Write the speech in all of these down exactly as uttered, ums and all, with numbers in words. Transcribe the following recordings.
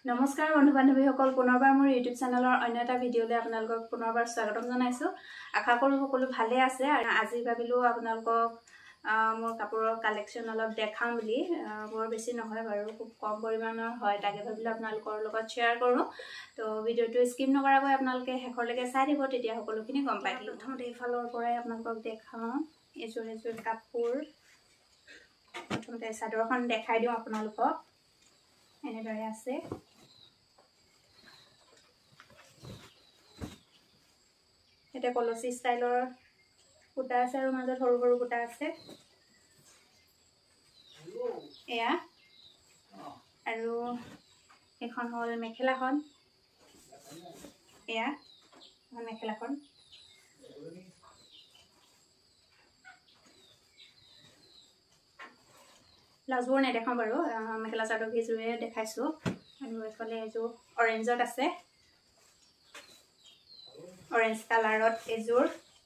নমস্কাৰ বন্ধু বান্ধৱীসকল পুনৰবাৰ মোৰ ইউটিউব চেনেলৰ অন্য এটা ভিডিঅ'লৈ আপোনালোকক পুনৰবাৰ স্বাগতম জনাইছো। আশা কৰোঁ সকলো ভালে আছে আৰু আজি ভাবিলো আপোনালোকক মোৰ কাপোৰৰ কালেকশ্যন অলপ দেখাম বুলি। বৰ বেছি নহয় বাৰু, খুব কম পৰিমাণৰ হয়, তাকে ভাবিলো আপোনালোকৰ লগত শ্বেয়াৰ কৰোঁ। তো ভিডিঅ'টো স্কিপ নকৰাকৈ আপোনালোকে শেষলৈকে চাই দিব, তেতিয়া সকলোখিনি গম পাই। প্ৰথমতে এইফালৰ পৰাই আপোনালোকক দেখাওঁ এযোৰ এযোৰ কাপোৰ। প্ৰথমতে চাদৰখন দেখাই দিওঁ আপোনালোকক। এনেদৰে আছে। এটা কলচি ষ্টাইলৰ বুটা আছে আৰু মাজত সৰু সৰু বুটা আছে। এয়া আৰু এখন হ'ল মেখেলাখন। এয়া এখন মেখেলাখন। ব্লাউজবোৰ নেদেখাওঁ বাৰু, মেখেলা চাদৰ কেইযোৰে দেখাইছোঁ। আৰু এইফালে এযোৰ অৰেঞ্জত আছে, অৰেঞ্জ কালাৰত এযোৰ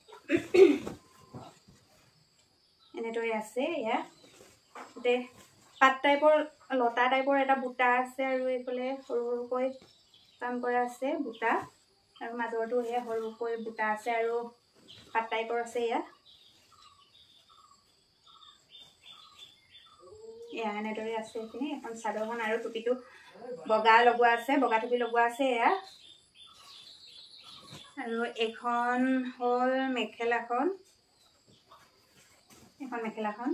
এনেদৰে আছে। এয়া গোটে পাত টাইপৰ লতা টাইপৰ এটা বুটা আছে আৰু এইফালে সৰু সৰুকৈ কাম কৰা আছে বুটা, আৰু মাজৰটো এয়া সৰুকৈ বুটা আছে আৰু পাত টাইপৰ আছে। এয়া এয়া এনেদৰে আছে এইখিনি। এখন চাদৰখন আৰু টুপিটো বগা লগোৱা আছে, বগা টুপি লগোৱা আছে। এয়া আৰু এখন হ'ল মেখেলাখন। এখন মেখেলাখন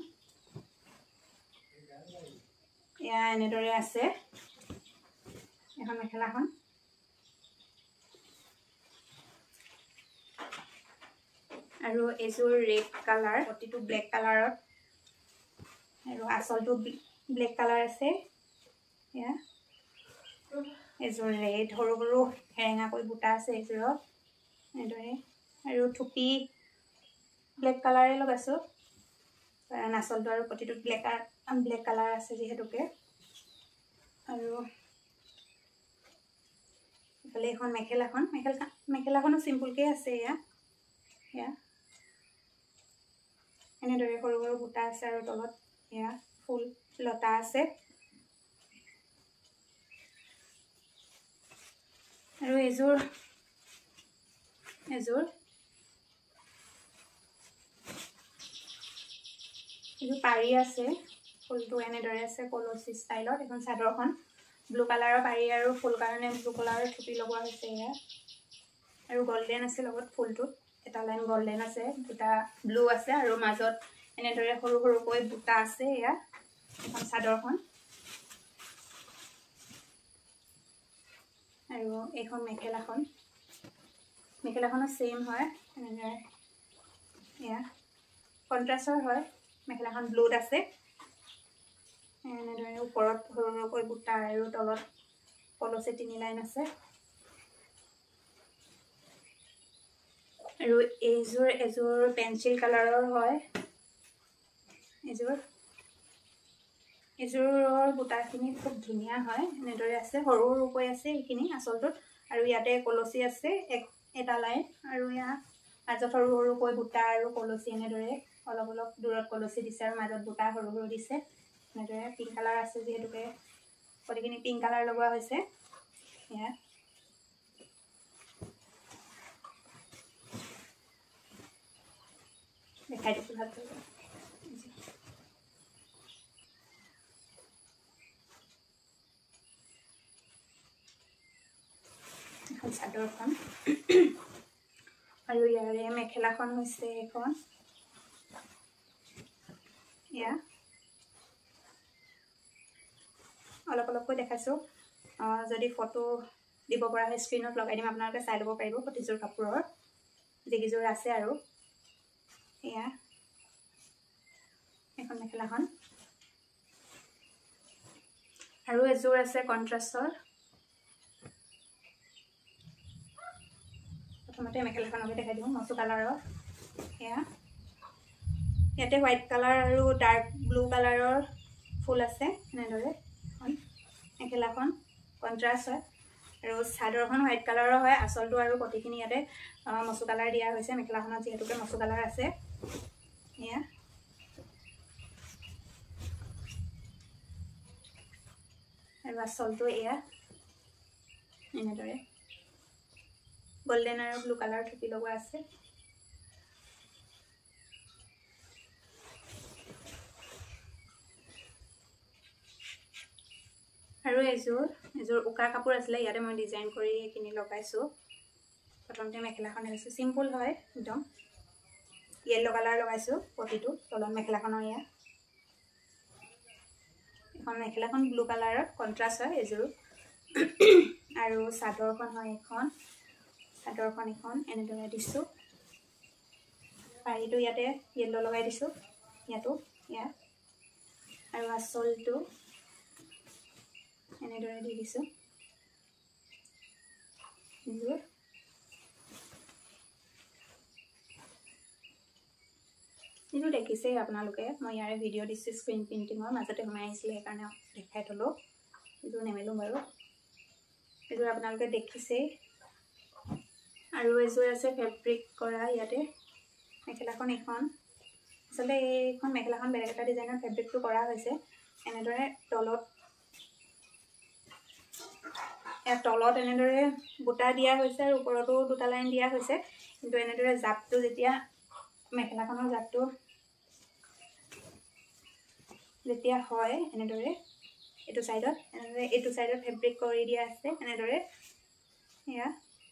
এয়া এনেদৰে আছে এখন মেখেলাখন। আৰু এযোৰ ৰেড কালাৰ, প্ৰতিটো ব্লেক কালাৰত, আৰু আঁচলটো ব্লেক কালাৰ আছে। এয়া এযোৰ ৰেড, সৰু সৰু হেৰেঙাকৈ বুটা আছে এযোৰত এনেদৰে, আৰু থুপি ব্লেক কালাৰে লগাইছোঁ, কাৰণ আঁচলটো আৰু প্ৰতিটোত ব্লেক ব্লেক কালাৰ আছে যিহেতুকে। আৰু এইফালে এখন মেখেলাখন, মেখেলা মেখেলাখনো চিম্পুলকৈ আছে। এয়া এয়া এনেদৰে সৰু সৰু বুটা আছে আৰু তলত এয়া ফুল লতা আছে। আৰু এযোৰ এযোৰ এযোৰ পাৰি আছে, ফুলটো এনেদৰে আছে কলচি ষ্টাইলত। এখন চাদৰখন ব্লু কালাৰৰ পাৰি আৰু ফুল কাৰণে ব্লু কালাৰৰ থুপি লগোৱা হৈছে। এয়া আৰু গল্ডেন আছে লগত, ফুলটোত এটা লাইন গল্ডেন আছে, দুটা ব্লু আছে আৰু মাজত এনেদৰে সৰু সৰুকৈ বুটা আছে। এয়া এখন চাদৰখন। আৰু এইখন মেখেলাখন, মেখেলাখনো ছেইম হয় এনেদৰে। এয়া কণ্ট্ৰাষ্টৰ হয়, মেখেলাখন ব্লুত আছে এনেদৰে, ওপৰত সৰু সৰুকৈ বুটা আৰু তলত কলচি তিনি লাইন আছে। আৰু এইযোৰ এযোৰ পেঞ্চিল কালাৰৰ হয়। এযোৰ এযোৰৰ বুটাখিনি খুব ধুনীয়া হয়, এনেদৰে আছে, সৰু সৰুকৈ আছে এইখিনি আঁচলটোত, আৰু ইয়াতে কলচি আছে এক এটা লাইন, আৰু ইয়াত মাজত সৰু সৰুকৈ বুটা আৰু কলচি এনেদৰে অলপ অলপ দূৰত কলচি দিছে আৰু মাজত বুটা সৰু সৰু দিছে এনেদৰে। পিংক কালাৰ আছে যিহেতুকে গোটেইখিনি পিংক কালাৰ লগোৱা হৈছে। ইয়াত দেখাই দিছোঁ ভাল কৰিব। এখন চাদৰখন আৰু ইয়াৰে মেখেলাখন হৈছে এখন। এয়া অলপ অলপকৈ দেখাইছোঁ, যদি ফটো দিব পৰা হয় স্ক্ৰীণত লগাই দিম, আপোনালোকে চাই ল'ব পাৰিব প্ৰতিযোৰ কাপোৰৰ যিকেইযোৰ আছে। আৰু এয়া এখন মেখেলাখন, আৰু এযোৰ আছে কণ্ট্ৰাষ্টৰ। প্ৰথমতে মেখেলাখনকে দেখাই দিওঁ, মচু কালাৰৰ। এয়া ইয়াতে হোৱাইট কালাৰ আৰু ডাৰ্ক ব্লু কালাৰৰ ফুল আছে এনেদৰে। এখন মেখেলাখন কণ্ট্ৰাষ্ট হয়, আৰু চাদৰখন হোৱাইট কালাৰৰ হয়, আঁচলটো আৰু প্ৰতিখিনি ইয়াতে মচু কালাৰ দিয়া হৈছে মেখেলাখনত যিহেতুকে মচু কালাৰ আছে। এয়া আৰু আঁচলটো এয়া এনেদৰে গোল্ডেন আৰু ব্লু কালাৰ থুপি লগোৱা আছে। আৰু এযোৰ এযোৰ উকা কাপোৰ আছিলে, ইয়াতে মই ডিজাইন কৰি কিনি লগাইছোঁ। প্ৰথমতে মেখেলাখন আহিছে, চিম্পুল হয় একদম। য়েল্লো কালাৰ লগাইছোঁ পটিটো তলত মেখেলাখনৰ। ইয়াত এখন মেখেলাখন ব্লু কালাৰত কণ্ট্ৰাষ্ট হয় এযোৰ। আৰু চাদৰখন হয় এখন, চাদৰখন এখন এনেদৰে দিছোঁ। পাৰিটো ইয়াতে য়েল্লো লগাই দিছোঁ, ইয়াতো ইয়াত। আৰু আঁচলটো এনেদৰে দি দিছোঁ এযোৰ। এইটো দেখিছেই আপোনালোকে, মই ইয়াৰে ভিডিঅ' দিছোঁ স্ক্ৰীণ প্ৰিণ্টিঙৰ, মাজতে সোমাই আহিছিলে সেইকাৰণে দেখাই থ'লোঁ। এইযোৰ নেমেলোঁ বাৰু, এইযোৰ আপোনালোকে দেখিছেই। আৰু এযোৰ আছে ফেব্ৰিক কৰা ইয়াতে মেখেলাখন এখন। আচলতে এইখন মেখেলাখন বেলেগ এটা ডিজাইনৰ ফেব্ৰিকটো কৰা হৈছে। এনেদৰে তলত ইয়াত তলত এনেদৰে বুটা দিয়া হৈছে আৰু ওপৰতো দুটা লাইন দিয়া হৈছে। কিন্তু এনেদৰে জাপটো যেতিয়া মেখেলাখনৰ জাপটো যেতিয়া হয় এনেদৰে এইটো চাইডত এনেদৰে এইটো চাইডত ফেব্ৰিক কৰি দিয়া আছে এনেদৰে। এয়া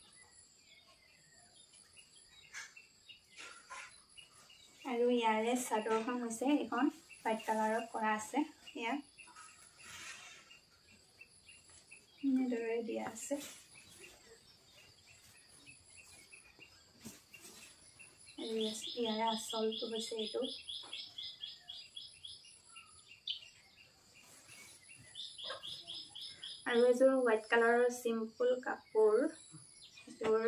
আৰু ইয়াৰে চাদৰখন হৈছে এখন হোৱাইট কালাৰত কৰা আছে। এয়া এনেদৰে দিয়া আছে। ইয়াৰে আঁচলটো হৈছে এইটো। আৰু এযোৰ হোৱাইট কালাৰৰ চিম্পুল কাপোৰ, এযোৰ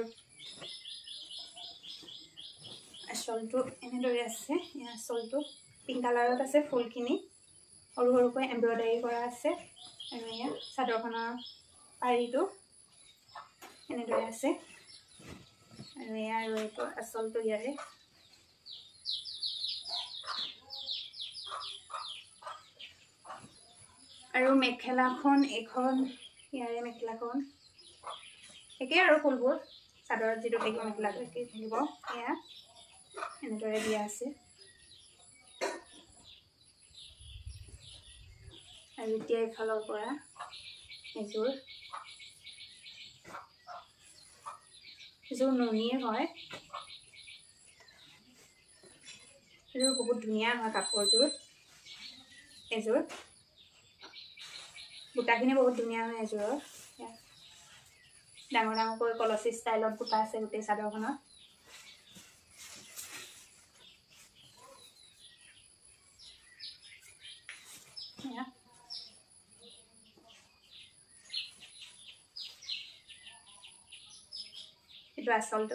আঁচলটো এনেদৰে আছে। এই আঁচলটো পিংক কালাৰত আছে, ফুলখিনি সৰু সৰুকৈ এম্ব্ৰইডাৰী কৰা আছে। আৰু এয়া চাদৰখনৰ পাৰিটো এনেদৰে আছে। আৰু এয়া আৰু এইটো আঁচলটো ইয়াৰে। আৰু মেখেলাখন এখন, ইয়াৰে মেখেলাখন একেই আৰু ফুলবোৰ চাদৰত যিটো থাকিব মেখেলাটো একেই থাকিব। এয়া এনেদৰে দিয়া আছে। আৰু এতিয়া এইফালৰ পৰা এযোৰ এযোৰ নুনিৰ হয়। এযোৰ বহুত ধুনীয়া হয় কাপোৰযোৰ। এযোৰ বুটাখিনি বহুত ধুনীয়া হয় এযোৰৰ। ডাঙৰ ডাঙৰকৈ কলচী ষ্টাইলত বুটা আছে গোটেই চাদৰখনত। এইটো আঁচলটো।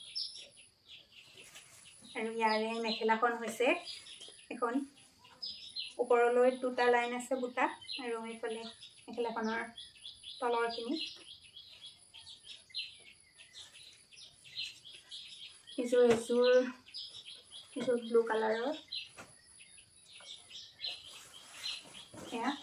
আৰু ইয়াৰে মেখেলাখন হৈছে এখন, ওপৰলৈ দুটা লাইন আছে বুটা, আৰু এইফালে মেখেলাখনৰ তলৰখিনি। এযোৰ এযোৰ এযোৰ ব্লু কালাৰৰ। এয়া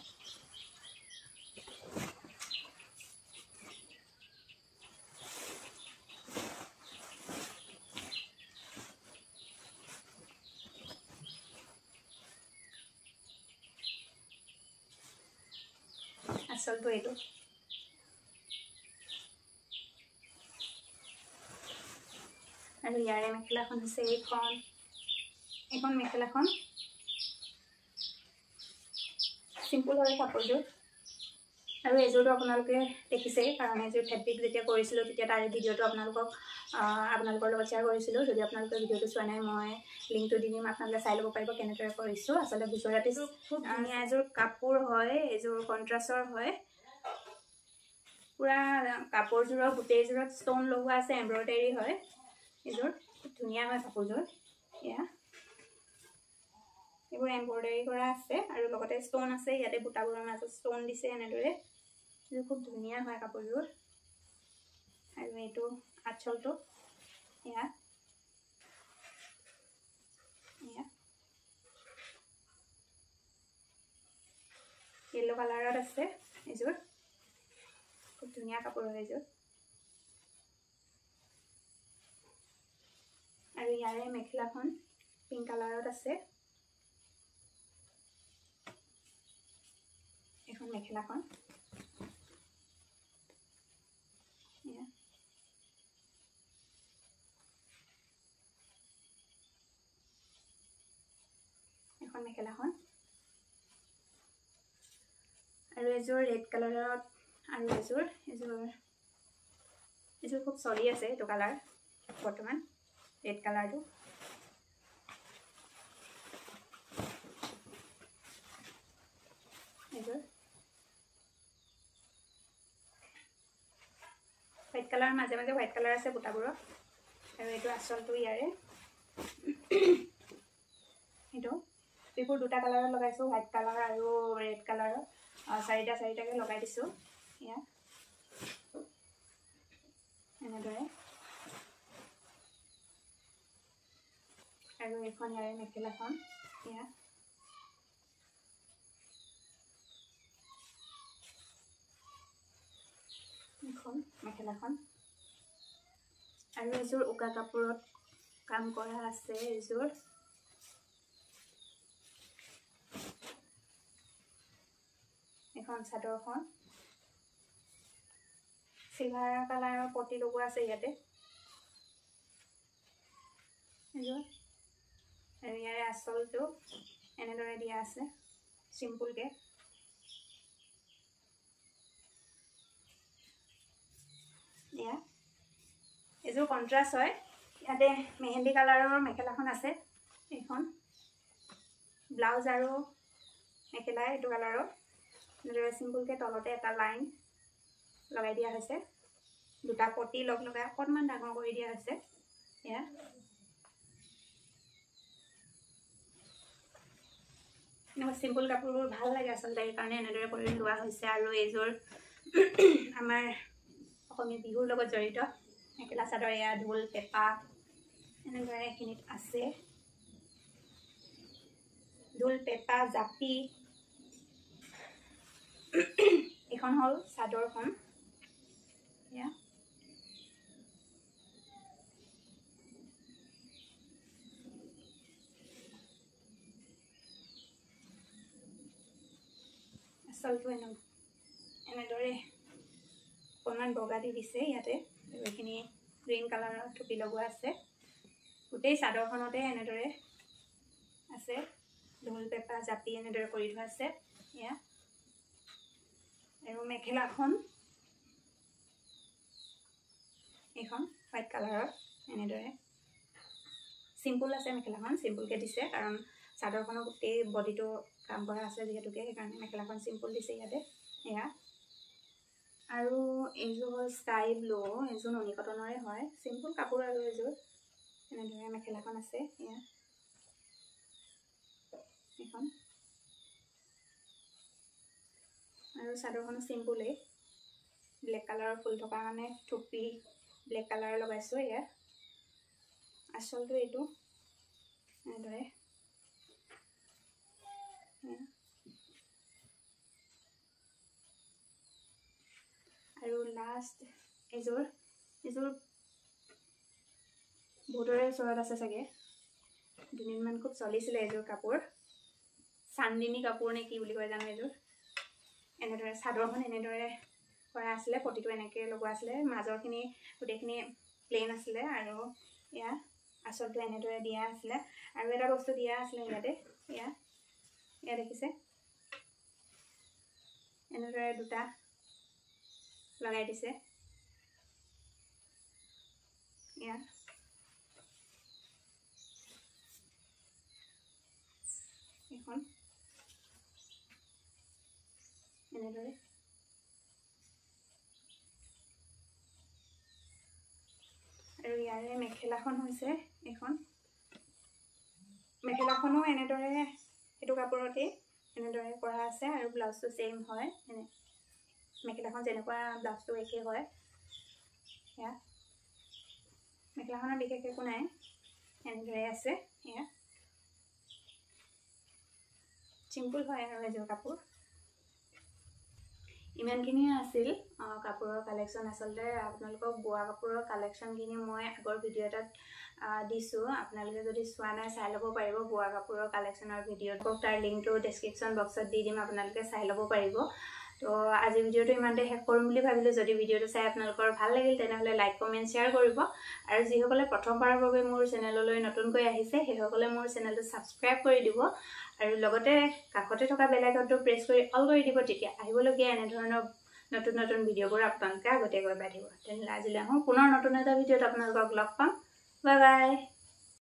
আঁচলটো এইটো। আৰু ইয়াৰে মেখেলাখন হৈছে এইখন, এইখন মেখেলাখন চিম্পুল হয় কাপোৰযোৰ। আৰু এযোৰটো আপোনালোকে দেখিছেই, কাৰণ এযোৰ ফেব্ৰিক যেতিয়া কৰিছিলোঁ তেতিয়া তাৰে ভিডিঅ'টো আপোনালোকক আপোনালোকৰ লগত শ্বেয়াৰ কৰিছিলোঁ। যদি আপোনালোকে ভিডিঅ'টো চোৱা নাই মই লিংকটো দি দিম, আপোনালোকে চাই ল'ব পাৰিব কেনেদৰে কৰিছোঁ। আচলতে গুজৰাটী খুব ধুনীয়া এযোৰ কাপোৰ হয়, এযোৰ কণ্ট্ৰাষ্টৰ হয়। পূৰা কাপোৰযোৰৰ গোটেইযোৰত ষ্ট'ন লগোৱা আছে, এম্ব্ৰইডাৰী হয়। এযোৰ খুব ধুনীয়া হয় কাপোৰযোৰ। এয়া এইবোৰ এম্ব্ৰইডাৰী কৰা আছে আৰু লগতে ষ্ট'ন আছে, ইয়াতে বুটাবোৰৰ মাজত ষ্ট'ন দিছে এনেদৰে। এইযোৰ খুব ধুনীয়া হয় কাপোৰযোৰ। আৰু এইটো আঁচলটো। এয়া এয়া য়েল্লো কালাৰত আছে এযোৰ, খুব ধুনীয়া কাপোৰ হয় এযোৰ। আৰু ইয়াৰে মেখেলাখন পিংক কালাৰত আছে। এখন মেখেলাখন এখন মেখেলাখন আৰু এযোৰ ৰেড কালাৰত আৰু এযোৰ এযোৰ এযোৰ খুব চলি আছে এইটো কালাৰ বৰ্তমান ৰেড কালাৰটো। এযোৰ হোৱাইট কালাৰ মাজে মাজে হোৱাইট কালাৰ আছে বুটাবোৰত আৰু এইটো আচলটো ইয়াৰে এইটো এইবোৰ দুটা কালাৰত লগাইছোঁ হোৱাইট কালাৰ আৰু ৰেড কালাৰৰ চাৰিটা চাৰিটাকৈ লগাই দিছোঁ ইয়াত এনেদৰে। আৰু এইখন ইয়াৰে মেখেলাখন ইয়াত এখন মেখেলাখন আৰু এযোৰ উকা কাপোৰত কাম কৰা আছে এযোৰ এখন চাদৰখন চিলভাৰ কালাৰৰ পটি লগোৱা আছে ইয়াতে এযোৰ আৰু ইয়াৰে আঁচলটো এনেদৰে দিয়া আছে চিম্পুলকে। এয়া এযোৰ কণ্ট্ৰাষ্ট হয়। ইয়াতে মেহেন্দি কালাৰৰ মেখেলাখন আছে এইখন ব্লাউজ আৰু মেখেলা এইটো কালাৰৰ এনেদৰে চিম্পুলকৈ তলতে এটা লাইন লগাই দিয়া হৈছে দুটা পটি লগ লগাই অকণমান ডাঙৰ কৰি দিয়া হৈছে। এয়া এনেকুৱা চিম্পুল কাপোৰবোৰ ভাল লাগে আচলতে সেইকাৰণে এনেদৰে কৰি লোৱা হৈছে। আৰু এইযোৰ আমাৰ অসমীয়া বিহুৰ লগত জড়িত মেখেলা চাদৰ এয়া ঢোল পেঁপা এনেদৰে এইখিনিত আছে ঢোল পেঁপা জাপি। এইখন হ'ল চাদৰখন এয়া আচলটো এনে এনেদৰে অকণমান বগা দি দিছে ইয়াতে আৰু এইখিনি গ্ৰীণ কালাৰৰ টুপি লগোৱা আছে। গোটেই চাদৰখনতে এনেদৰে আছে ঢোল পেঁপা জাপি এনেদৰে কৰি থোৱা আছে এয়া। আৰু মেখেলাখন এইখন হোৱাইট কালাৰৰ এনেদৰে চিম্পুল আছে মেখেলাখন চিম্পুলকৈ দিছে কাৰণ চাদৰখনৰ গোটেই বডিটো কাম কৰা আছে যিহেতুকে সেইকাৰণে মেখেলাখন চিম্পুল দিছে ইয়াতে এয়া। আৰু এইযোৰ হ'ল স্কাই ব্লু এইযোৰ নুনি কটনৰে হয় চিম্পুল কাপোৰ আৰু এইযোৰ এনেদৰে মেখেলাখন আছে এয়া এইখন আৰু চাদৰখনো চিম্পুলেই ব্লেক কালাৰৰ ফুল থকা মানে টুপি ব্লেক কালাৰ লগাইছোঁ ইয়াত আচলটো এইটো এনেদৰে আৰু লাষ্ট এযোৰ এযোৰ বহুতৰে ওচৰত আছে চাগে দুদিনমান খুব চলিছিলে এযোৰ কাপোৰ চান্দিনী কাপোৰ নে কি বুলি কয় জানো এযোৰ এনেদৰে চাদৰখন এনেদৰে কৰা আছিলে পটিটো এনেকৈ লগোৱা আছিলে মাজৰখিনি গোটেইখিনি প্লেইন আছিলে আৰু এয়া আচলটো এনেদৰে দিয়া আছিলে আৰু এটা বস্তু দিয়া আছিলে ইয়াতে এয়া এয়া দেখিছে এনেদৰে দুটা লগাই দিছে এয়া এখন এনেদৰে আৰু ইয়াৰে মেখেলাখন হৈছে এখন মেখেলাখনো এনেদৰে এইটো কাপোৰতে এনেদৰে কৰা আছে আৰু ব্লাউজটো সেম হয় এনে মেখেলাখন যেনেকুৱা ব্লাউজটো একে হয় এয়া মেখেলাখনৰ বিশেষ একো নাই এনেদৰে আছে এয়া চিম্পুল হয় আৰু এযোৰ কাপোৰ ইমানখিনিয়ে আছিল কাপোৰৰ কালেকশ্যন আচলতে আপোনালোকক বোৱা কাপোৰৰ কালেকশ্যনখিনি মই আগৰ ভিডিঅ' এটাত দিছোঁ। আপোনালোকে যদি চোৱা নাই চাই ল'ব পাৰিব বোৱা কাপোৰৰ কালেকশ্যনৰ ভিডিঅ'টো। তাৰ লিংকটো ডেছক্ৰিপশ্যন বক্সত দি দিম, আপোনালোকে চাই ল'ব পাৰিব। তো আজি ভিডিঅ'টো ইমানতে শেষ কৰিম বুলি ভাবিলোঁ। যদি ভিডিঅ'টো চাই আপোনালোকৰ ভাল লাগিল তেনেহ'লে লাইক কমেণ্ট শ্বেয়াৰ কৰিব, আৰু যিসকলে প্ৰথমবাৰৰ বাবে মোৰ চেনেললৈ নতুনকৈ আহিছে সেইসকলে মোৰ চেনেলটো ছাবস্ক্ৰাইব কৰি দিব, আৰু লগতে কাষতে থকা বেল আইকনটো প্ৰেছ কৰি অল কৰি দিব। তেতিয়া আহিবলগীয়া এনেধৰণৰ নতুন নতুন ভিডিঅ'বোৰ আপোনালোকে আগতীয়াকৈ পাই থাকিব। তেনেহ'লে আজিলৈ আহোঁ, পুনৰ নতুন এটা ভিডিঅ'ত আপোনালোকক লগ পাম। Bye bye.